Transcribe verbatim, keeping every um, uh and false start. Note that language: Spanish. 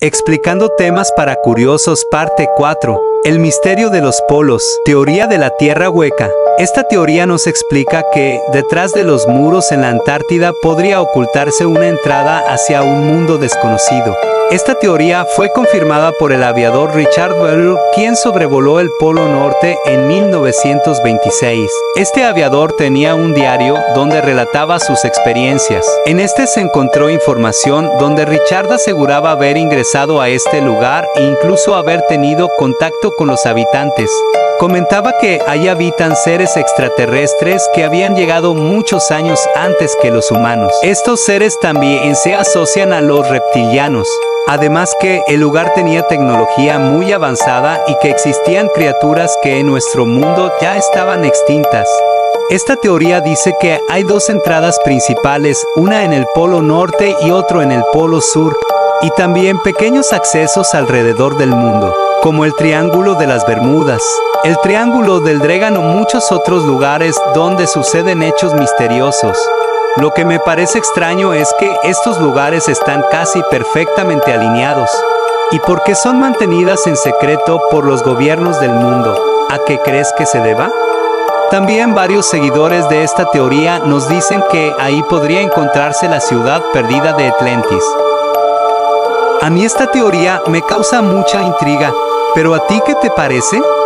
Explicando temas para curiosos, parte cuatro. El misterio de los polos. Teoría de la Tierra hueca. Esta teoría nos explica que, detrás de los muros en la Antártida podría ocultarse una entrada hacia un mundo desconocido. Esta teoría fue confirmada por el aviador Richard Bell, quien sobrevoló el Polo Norte en mil novecientos veintiséis. Este aviador tenía un diario donde relataba sus experiencias. En este se encontró información donde Richard aseguraba haber ingresado a este lugar e incluso haber tenido contacto con los habitantes. Comentaba que ahí habitan seres extraterrestres que habían llegado muchos años antes que los humanos. Estos seres también se asocian a los reptilianos. Además que el lugar tenía tecnología muy avanzada y que existían criaturas que en nuestro mundo ya estaban extintas. Esta teoría dice que hay dos entradas principales, una en el Polo Norte y otro en el Polo Sur, y también pequeños accesos alrededor del mundo, como el Triángulo de las Bermudas, el Triángulo del Dragón o muchos otros lugares donde suceden hechos misteriosos. Lo que me parece extraño es que estos lugares están casi perfectamente alineados. ¿Y por qué son mantenidas en secreto por los gobiernos del mundo? ¿A qué crees que se deba? También varios seguidores de esta teoría nos dicen que ahí podría encontrarse la ciudad perdida de Atlantis. A mí esta teoría me causa mucha intriga, pero ¿a ti qué te parece?